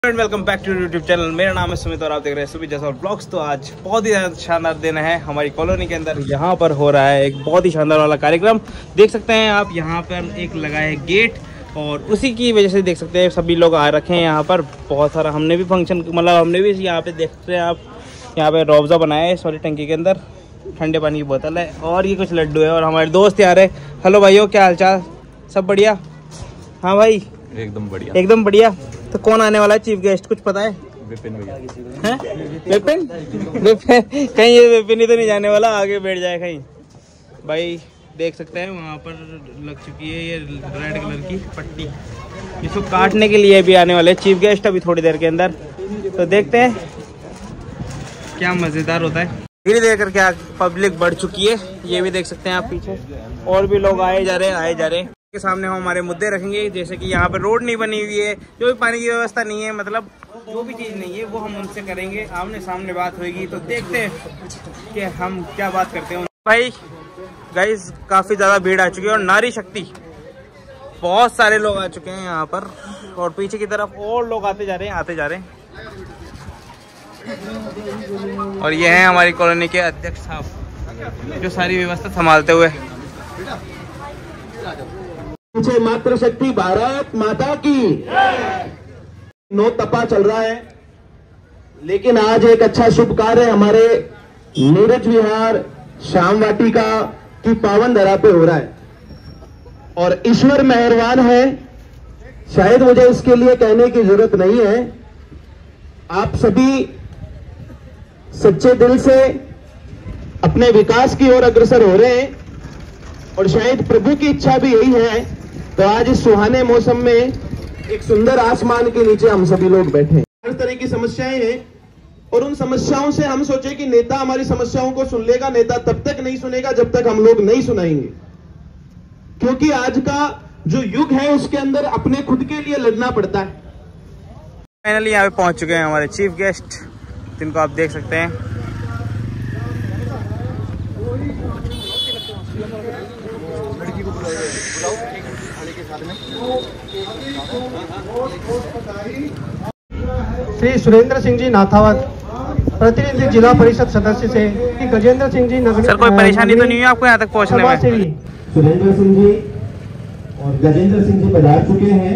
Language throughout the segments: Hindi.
Welcome back to YouTube channel. मेरा नाम है सुमित और आप देख रहे हैं सुमित जैसवाल ब्लॉग्स। तो आज बहुत ही ज़्यादा शानदार दिन है हमारी कॉलोनी के अंदर। यहाँ पर हो रहा है एक बहुत ही शानदार वाला कार्यक्रम। देख सकते हैं आप यहाँ पर एक लगा है गेट और उसी की वजह से देख सकते हैं सभी लोग आ रखे हैं यहाँ पर। बहुत सारा हमने भी फंक्शन मतलब हमने भी यहाँ पे देख रहे हैं आप, यहाँ पे रूअफ़ज़ा बनाया है सॉरी टंकी के अंदर, ठंडे पानी की बोतल है और ये कुछ लड्डू है और हमारे दोस्त यार है। हेलो भाइयों, क्या हाल चाल, सब बढ़िया? हाँ भाई एकदम बढ़िया, एकदम बढ़िया। तो कौन आने वाला है चीफ गेस्ट, कुछ पता है? विपिन भैया। विपिन कहीं ये विपिन ही तो नहीं जाने वाला, आगे बैठ जाए कहीं। भाई देख सकते हैं वहाँ पर लग चुकी है ये रेड कलर की पट्टी, इसको काटने के लिए भी आने वाले चीफ गेस्ट अभी थोड़ी देर के अंदर। तो देखते हैं क्या मज़ेदार होता है। धीरे धीरे करके पब्लिक बढ़ चुकी है, ये भी देख सकते हैं आप पीछे और भी लोग आए जा रहे हैं। के सामने हम हमारे मुद्दे रखेंगे, जैसे कि यहाँ पर रोड नहीं बनी हुई है, जो भी पानी की व्यवस्था नहीं है, मतलब जो भी चीज़ नहीं है वो हम उनसे करेंगे, आमने सामने बात होगी। तो देखते हैं कि हम क्या बात करते हैं। भाई गाइस काफ़ी ज़्यादा भीड़ आ चुकी है और नारी शक्ति बहुत सारे लोग आ चुके हैं यहाँ पर और पीछे की तरफ और लोग आते जा रहे हैं। और ये हैं हमारी कॉलोनी के अध्यक्ष साहब जो सारी व्यवस्था संभालते हुए। पीछे मातृ शक्ति भारत माता की नो तपा चल रहा है, लेकिन आज एक अच्छा शुभ कार्य हमारे नीरज विहार श्याम वाटिका की पावन धरा पे हो रहा है और ईश्वर मेहरबान है। शायद मुझे इसके लिए कहने की जरूरत नहीं है, आप सभी सच्चे दिल से अपने विकास की ओर अग्रसर हो रहे हैं और शायद प्रभु की इच्छा भी यही है। तो आज इस सुहाने मौसम में एक सुंदर आसमान के नीचे हम सभी लोग बैठे हैं। हर तरह की समस्याएं हैं और उन समस्याओं से हम सोचे कि नेता हमारी समस्याओं को सुन लेगा। नेता तब तक नहीं सुनेगा जब तक हम लोग नहीं सुनाएंगे, क्योंकि आज का जो युग है उसके अंदर अपने खुद के लिए लड़ना पड़ता है। फाइनली यहाँ पे पहुंच चुके हैं हमारे चीफ गेस्ट, जिनको आप देख सकते हैं। श्री सुरेंद्र सिंह जी नाथावत, प्रतिनिधि जिला परिषद सदस्य से गजेंद्र सिंह जी नगर। सर कोई परेशानी तो नहीं है आपको यहाँ तक पहुँचने में? सुरेंद्र सिंह जी और गजेंद्र सिंह जी पधार चुके हैं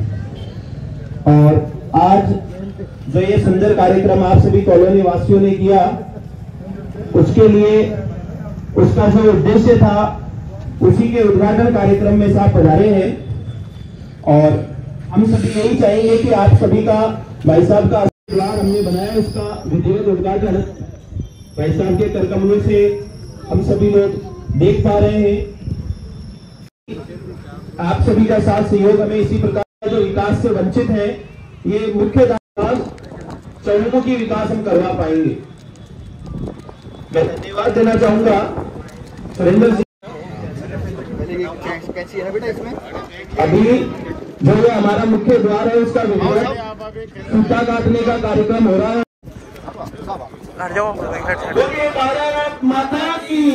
और आज जो ये सुंदर कार्यक्रम आप सभी कॉलोनी वासियों ने किया, उसके लिए उसका जो उद्देश्य था उसी के उद्घाटन कार्यक्रम में आप पधारे हैं और हम सभी यही चाहेंगे कि आप सभी का भाई साहब का द्वार हमने बनाया, उसका विधिवत उद्घाटन भाई साहब के करकमलों से हम सभी लोग देख पा रहे हैं। आप सभी का साथ सहयोग हमें इसी प्रकार जो विकास से वंचित है, ये मुख्य चौमुखी विकास हम करवा पाएंगे। मैं धन्यवाद देना चाहूंगा सुरेंद्र सिंह। अभी जो ये हमारा मुख्य द्वार है उसका सूता काटने का कार्यक्रम हो रहा है। भारत माता की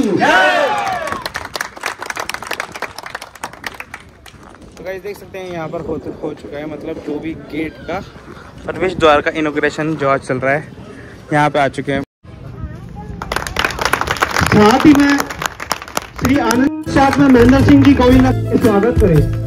तो गाइस देख सकते हैं यहाँ पर हो चुका है, मतलब जो भी गेट का प्रवेश द्वार का इनॉग्रेशन जो आज चल रहा है यहाँ पे आ चुके हैं। साथ ही में श्री आनंद साथ में महेंद्र सिंह जी गोविंद का स्वागत करें।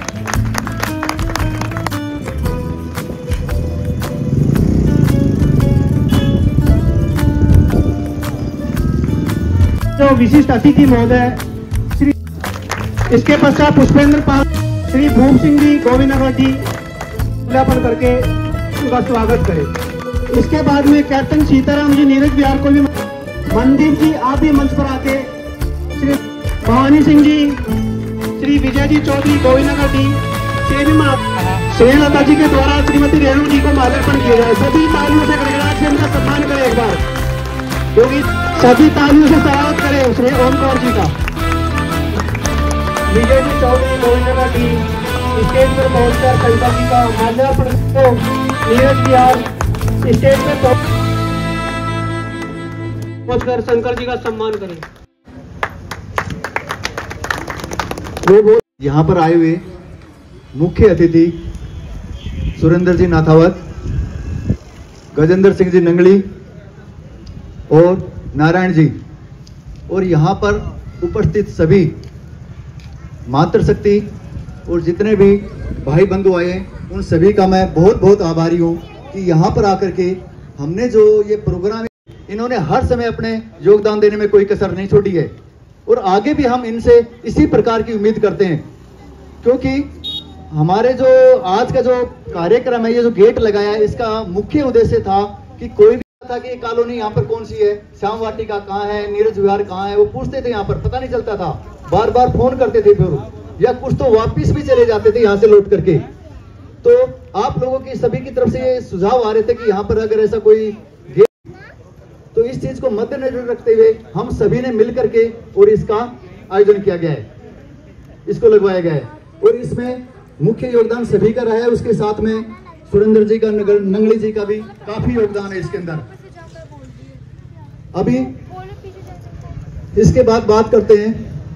जो विशिष्ट अतिथि महोदय श्री, इसके पश्चात पुष्पेंद्र पाल श्री भूप सिंह जी गोविंदनगर जी ज्ञापन करके उनका स्वागत करें। इसके बाद में कैप्टन सीताराम जी नीरज बिहार को भी, मनदीप जी आप भी मंच पर आके, श्री भवानी सिंह जी, श्री विजय जी चौधरी गोविंदनगर जी, श्रीलता जी के द्वारा श्रीमती रेणु जी को माल्यार्पण किया जाए। सभी तालियों से गड़गड़ाहट से उनका सम्मान करें एक बार, क्योंकि सभी तालियों से स्वागत करें श्री ओम कौर जी का। विजय जी चौधरी गोविंदनगर जी स्टेज पर पहुंचकर शंकर जी का माल्यार्पण को नीरज बिहार स्टेज पर पहुंचकर शंकर जी का सम्मान करें। यहाँ पर आए हुए मुख्य अतिथि सुरेंद्र जी नाथावत, गजेंद्र सिंह जी नंगली और नारायण जी और यहाँ पर उपस्थित सभी मातृशक्ति और जितने भी भाई बंधु आए हैं उन सभी का मैं बहुत बहुत आभारी हूँ कि यहाँ पर आकर के हमने जो ये प्रोग्राम, इन्होंने हर समय अपने योगदान देने में कोई कसर नहीं छोड़ी है और आगे भी हम इनसे इसी प्रकार की उम्मीद करते हैं, क्योंकि हमारे जो आज का जो कार्यक्रम है, ये जो गेट लगाया है, इसका मुख्य उद्देश्य था कि कोई भी था कि ये कॉलोनी यहाँ पर कौन सी है, श्याम वाटिका कहाँ है, नीरज विहार कहाँ है, वो पूछते थे, यहाँ पर पता नहीं चलता था, बार बार फोन करते थे फिर, या कुछ तो वापिस भी चले जाते थे यहाँ से लौट करके। तो आप लोगों की सभी की तरफ से ये सुझाव आ रहे थे कि यहाँ पर अगर ऐसा कोई गेट, तो इस चीज को मद्देनजर रखते हुए हम सभी ने मिल करके और इसका आयोजन किया गया है, इसको लगवाया गया है और इसमें मुख्य योगदान सभी का रहा है। उसके साथ में सुरेंद्र जी का, नंगली जी का भी काफी योगदान है इसके अंदर। अभी इसके बाद बात करते हैं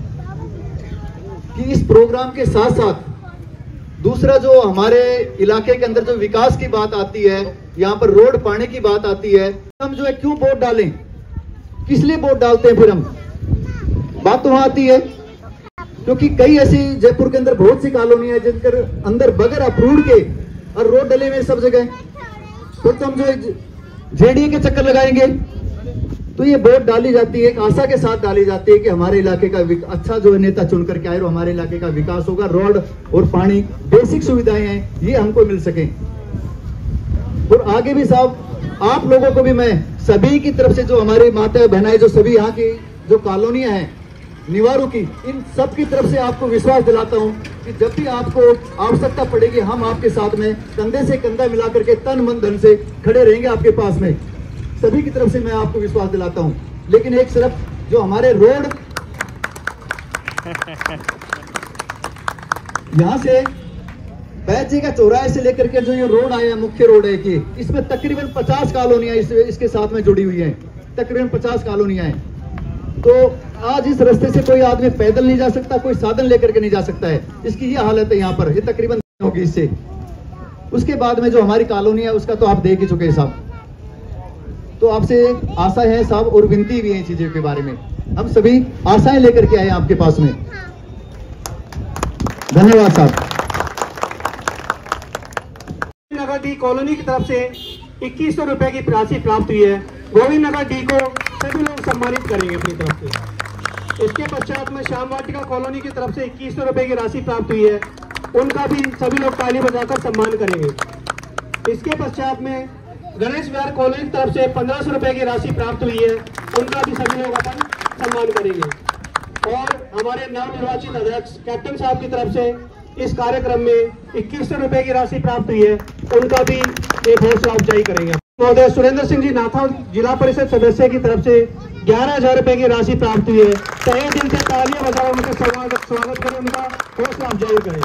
कि इस प्रोग्राम के साथ साथ दूसरा जो हमारे इलाके के अंदर जो विकास की बात आती है, यहाँ पर रोड पाने की बात आती है, हम जो है क्यों वोट डालें, किस लिए वोट डालते हैं, फिर हम बात तो वहां आती है क्योंकि कई ऐसी जयपुर के अंदर बहुत सी कॉलोनियां हैं जिनके अंदर बगैर अप्रूव्ड के और रोड डले हुए सब जगह, तो हम जो जेडीए के चक्कर लगाएंगे। तो ये वोट डाली जाती है, एक आशा के साथ डाली जाती है कि हमारे इलाके का अच्छा जो नेता चुन करके आए और हमारे इलाके का विकास होगा, रोड और पानी बेसिक सुविधाएं हैं ये हमको मिल सके। और आगे भी साहब आप लोगों को भी मैं सभी की तरफ से, जो हमारी माता बहनाएं, जो सभी यहाँ की जो कॉलोनियां हैं निवारों की, इन सब की तरफ से आपको विश्वास दिलाता हूं कि जब भी आपको आवश्यकता पड़ेगी हम आपके साथ में कंधे से कंधा मिला करके तन मन धन से खड़े रहेंगे आपके पास में, सभी की तरफ से मैं आपको विश्वास दिलाता हूं। लेकिन एक सिर्फ जो हमारे रोड यहाँ से बैच जी का चौराहे से लेकर के जो ये रोड आया, मुख्य रोड है कि इसमें तकरीबन 50 कॉलोनियां इसके साथ में जुड़ी हुई हैं, तकरीबन 50 कॉलोनियां हैं। तो आज इस रास्ते से कोई आदमी पैदल नहीं जा सकता, कोई साधन लेकर के नहीं जा सकता है, इसकी ये हालत है यहाँ पर, ये तकरीबन होगी इससे। उसके बाद में जो हमारी कॉलोनी है उसका तो आप देख ही चुके हैं साहब। तो आपसे आशा है साहब और विनती भी है इन चीजों के बारे में, हम सभी आशाएं लेकर के आए हैं आपके पास में। धन्यवाद साहब। नगर डी कॉलोनी की तरफ से 2100 रुपए की राशि प्राप्त हुई है। गोविंद नगर डी को सभी लोग सम्मानित करेंगे अपनी तरफ से। इसके पश्चात में श्याम वाटिका कॉलोनी की तरफ से 2100 रुपए की राशि प्राप्त हुई है, उनका भी सभी लोग ताली बजाकर सम्मान करेंगे। इसके पश्चात में गणेश विहार कॉलोनी की तरफ से 1500 रुपए की राशि प्राप्त हुई है, उनका भी सभी लोग अपन सम्मान करेंगे। और हमारे नवनिर्वाचित अध्यक्ष कैप्टन साहब की तरफ से इस कार्यक्रम में 2100 रुपए की राशि प्राप्त हुई है, उनका भी एक हौसला अफजाई करेंगे। महोदय सुरेंद्र सिंह जी नाथा जिला परिषद सदस्य की तरफ से 11,000 रुपए की राशि प्राप्त हुई है। तहे दिल से तालियां बजाकर उनका स्वागत करें, उनका हौसला अफजाई करें।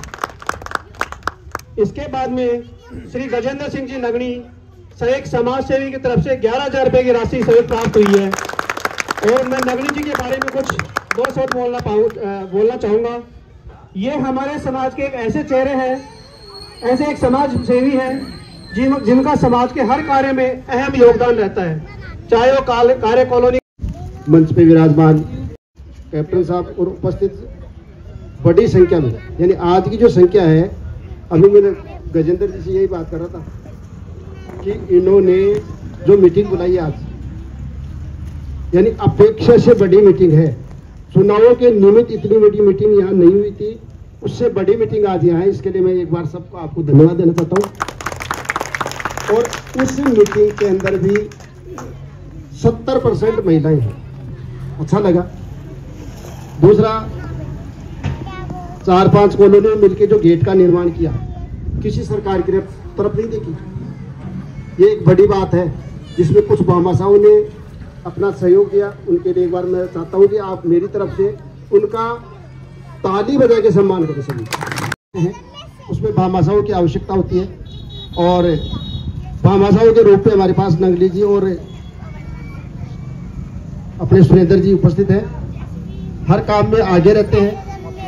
इसके बाद में श्री गजेंद्र सिंह जी नगणी सहायक समाज सेवी की तरफ से 11,000 रुपए की राशि सहयोग प्राप्त हुई है। और मैं नगणी जी के बारे में कुछ 2 शब्द बोलना चाहूंगा। ये हमारे समाज के एक ऐसे चेहरे हैं, ऐसे एक समाज सेवी हैं जिनका समाज के हर कार्य में अहम योगदान रहता है, चाहे वो कार्य कॉलोनी। मंच पे विराजमान कैप्टन साहब और उपस्थित बड़ी संख्या में, यानी आज की जो संख्या है, अभी मैंने गजेंद्र जी से यही बात कर रहा था कि इन्होंने जो मीटिंग बुलाई आज, यानी अपेक्षा से बड़ी मीटिंग है। चुनावों के निमित्त इतनी बड़ी मीटिंग यहाँ नहीं हुई थी, उससे बड़ी मीटिंग आज यहाँ है। इसके लिए मैं एक बार सबको आपको धन्यवाद देना चाहता हूँ। और उस मीटिंग के अंदर भी 70% महिलाएं हैं, अच्छा लगा। दूसरा, 4-5 कॉलोनी में मिलकर जो गेट का निर्माण किया, किसी सरकार की तरफ नहीं देखी, ये एक बड़ी बात है जिसमें कुछ भामाशाहों ने अपना सहयोग दिया। उनके लिए एक बार मैं चाहता हूँ कि आप मेरी तरफ से उनका ताली बजा के सम्मान करें। सभी उसमें भामाशाहों की आवश्यकता होती है और भामाशाहों के रूप में हमारे पास नंगली जी और अपने सुरेंद्र जी उपस्थित हैं, हर काम में आगे रहते हैं।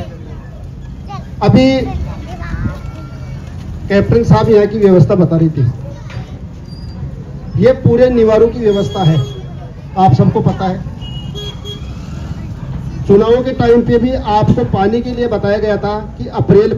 अभी कैप्टन साहब यहाँ की व्यवस्था बता रही थी ये पूरे निवारू की व्यवस्था है, आप सबको पता है। चुनावों के टाइम पे भी आपको पानी के लिए बताया गया था कि अप्रैल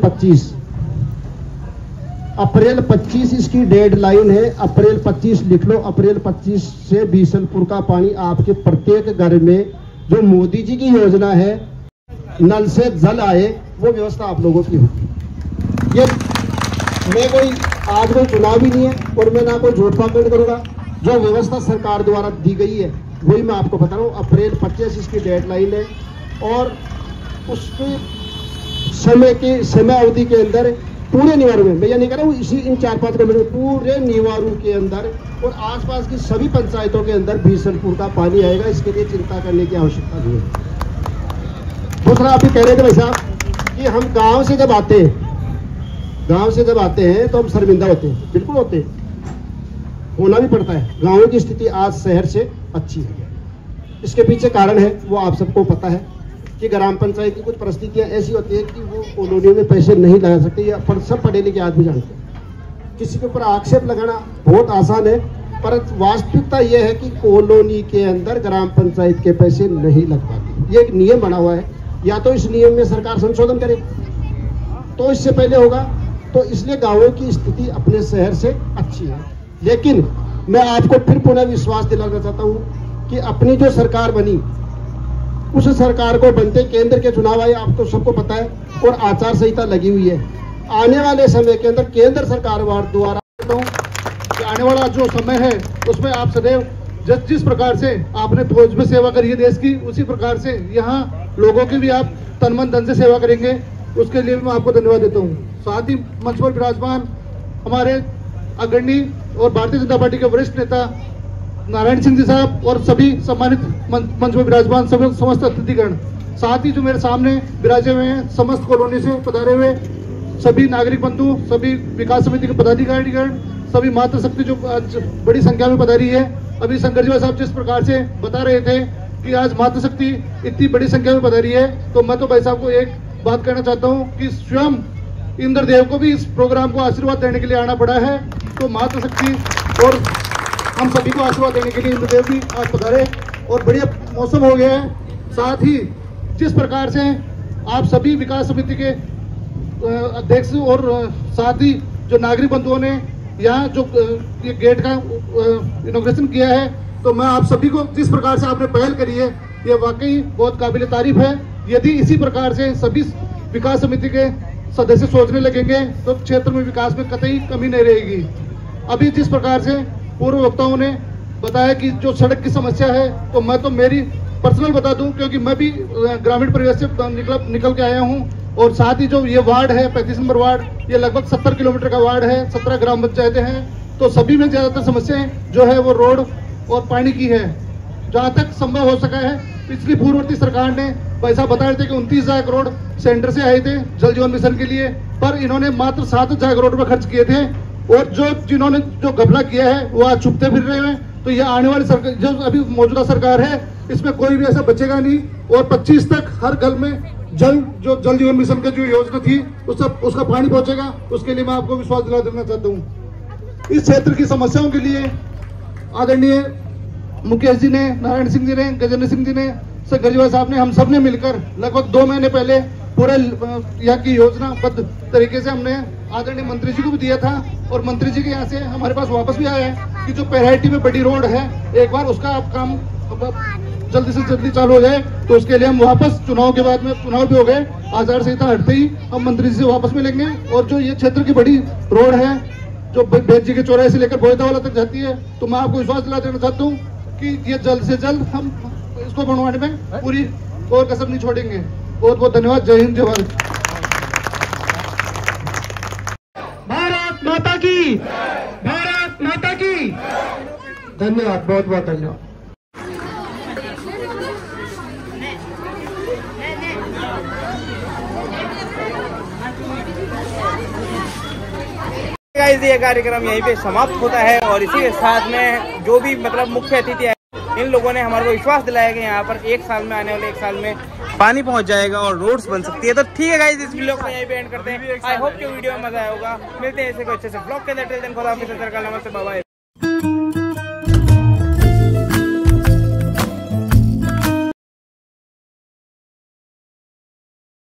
25 इसकी डेडलाइन है। अप्रैल 25 लिख लो। अप्रैल 25 से बीसलपुर का पानी आपके प्रत्येक घर में, जो मोदी जी की योजना है नल से जल आए, वो व्यवस्था आप लोगों की होगी। ये मैं कोई आज कोई चुनाव भी नहीं है और मैं ना कोई झूठ पाखंड करूंगा। जो व्यवस्था सरकार द्वारा दी गई है वही मैं आपको बता रहा हूँ। अप्रैल 25 इसकी डेडलाइन है और उसके समय अवधि के अंदर पूरे निवारू में, मैं ये नहीं कह रहा हूँ इसी इन 4-5 किलोमीटर, पूरे निवारू के अंदर और आसपास की सभी पंचायतों के अंदर बीसलपुर का पानी आएगा। इसके लिए चिंता करने की आवश्यकता नहीं है। दूसरा आप भी कह रहे थे भाई साहब कि हम गांव से जब आते हैं तो हम शर्मिंदा होते हैं। बिल्कुल होते हैं, होना भी पड़ता है। गाँवों की स्थिति आज शहर से अच्छी है। इसके पीछे कारण है वो आप सबको पता है कि ग्राम पंचायत की कुछ परिस्थितियां ऐसी होती है कि वो कॉलोनियों में पैसे नहीं लगा सकते, या पर सब पढ़े लिखे आदमी जानते हैं। किसी के ऊपर आक्षेप लगाना बहुत आसान है, पर वास्तविकता यह है कि कॉलोनी के अंदर ग्राम पंचायत के पैसे नहीं लग पाते। ये एक नियम बना हुआ है, या तो इस नियम में सरकार संशोधन करे तो इससे पहले होगा। तो इसलिए गाँवों की स्थिति अपने शहर से अच्छी है। लेकिन मैं आपको फिर पुनः विश्वास दिलाना चाहता हूँ कि अपनी जो सरकार बनी, उस सरकार को बनते केंद्र के चुनाव आए, आपको सबको पता है, और आचार संहिता लगी हुई है। आने वाले समय के अंदर केंद्र सरकार द्वारा कि आने वाला जो समय है उसमें आप सदैव जिस प्रकार से आपने फौज में सेवा करी है देश की, उसी प्रकार से यहाँ लोगों की भी आप तन मन धन से सेवा करेंगे। उसके लिए मैं आपको धन्यवाद देता हूँ। साथ ही मंच पर विराजमान हमारे अग्रणी और भारतीय जनता पार्टी के वरिष्ठ नेता नारायण सिंह जी साहब और सभी सम्मानित मंच में विराजमान समस्त अतिथिगण, साथ ही जो मेरे सामने विराजे हुए हैं समस्त कॉलोनी से पधारे हुए सभी नागरिक बंधु, सभी विकास समिति के पदाधिकारीगण, सभी मातृशक्ति जो आज बड़ी संख्या में पधारी है। अभी शंकर जी साहब जिस प्रकार से बता रहे थे कि आज मातृशक्ति इतनी बड़ी संख्या में पधारी है, तो मैं तो भाई साहब को एक बात कहना चाहता हूँ कि स्वयं इंद्रदेव को भी इस प्रोग्राम को आशीर्वाद देने के लिए आना पड़ा है। तो मातृशक्ति और हम सभी को आशीर्वाद देने के लिए इंद्रदेव भी आज पधारे और बढ़िया मौसम हो गया है। साथ ही जिस प्रकार से आप सभी विकास समिति के अध्यक्ष और साथ ही जो नागरिक बंधुओं ने यहाँ जो ये गेट का इनॉग्रेशन किया है, तो मैं आप सभी को जिस प्रकार से आपने पहल करी है, ये वाकई बहुत काबिल तारीफ है। यदि इसी प्रकार से सभी विकास समिति के सदस्य सोचने लगेंगे तो क्षेत्र में विकास में कतई कमी नहीं रहेगी। अभी जिस प्रकार से पूर्व वक्ताओं ने बताया कि जो सड़क की समस्या है, तो मैं तो मेरी पर्सनल बता दूं, क्योंकि मैं भी ग्रामीण परिवेश से निकल के आया हूं। और साथ ही जो ये वार्ड है 35 नंबर वार्ड, ये लगभग 70 किलोमीटर का वार्ड है, 17 ग्राम पंचायतें हैं। तो सभी में ज्यादातर समस्याएं जो है वो रोड और पानी की है। जहाँ तक संभव हो सका है, पिछली पूर्ववर्ती सरकार ने पैसा बताए थे कि 29,000 करोड़ सेंटर से आए थे जल जीवन मिशन के लिए, पर इन्होंने मात्र 7,000 करोड़ रुपए खर्च किए थे। और जिन्होंने जो घपला किया है वो आज छुपते फिर रहे हैं। तो ये आने वाली सरकार, जो अभी मौजूदा सरकार है, इसमें कोई भी ऐसा बचेगा नहीं। और 25 तक हर घर में जल जीवन मिशन की जो योजना थी उसका पानी पहुंचेगा। उसके लिए मैं आपको विश्वास दिला देना चाहता हूँ। इस क्षेत्र की समस्याओं के लिए आदरणीय मुकेश जी ने, नारायण सिंह जी ने, गजेंद्र सिंह जी ने, शंकर जी साहब ने, हम सब ने मिलकर लगभग 2 महीने पहले पूरे यहाँ की योजनाबद्ध तरीके से हमने आदरणीय मंत्री जी को भी दिया था। और मंत्री जी के यहाँ से हमारे पास वापस भी आया है कि जो पेराइटी में बड़ी रोड है, एक बार उसका काम जल्दी से जल्दी चालू हो जाए। तो उसके लिए हम वापस चुनाव के बाद में, चुनाव भी हो गए, आचार संहिता हटते ही हम मंत्री जी से वापस मिलेंगे। और जो ये क्षेत्र की बड़ी रोड है जो बेद जी के चौराहे से लेकर बोयदावाला तक जाती है, तो मैं आपको विश्वास दिला देना चाहता हूँ कि ये जल्द से जल्द हम इसको बनवाने में पूरी और कसर नहीं छोड़ेंगे। बहुत बहुत धन्यवाद। जय हिंद, जय भारत। भारत माता की, भारत माता की धन्यवाद, बहुत बहुत धन्यवाद। ये कार्यक्रम यहीं पे समाप्त होता है। और इसी के साथ में जो भी मतलब मुख्य अतिथि है, इन लोगों ने हमारे को विश्वास दिलाया कि यहाँ पर 1 साल में, आने वाले 1 साल में पानी पहुँच जाएगा और रोड्स बन सकती है। तो ठीक है गाइस, इस वीडियो को यहीं पे एंड करते हैं। आई होप कि वीडियो में मजा आया होगा। मिलते हैं ऐसे कोई अच्छे से ब्लॉग के अंदर। नमस्ते, बाय।